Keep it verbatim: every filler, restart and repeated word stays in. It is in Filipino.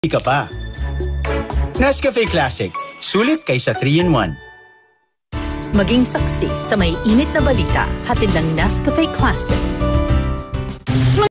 ka pa. Nescafe Classic, sulit kaysa three in one. Maging saksi sa may init na balita, hatid ng Nescafe Classic.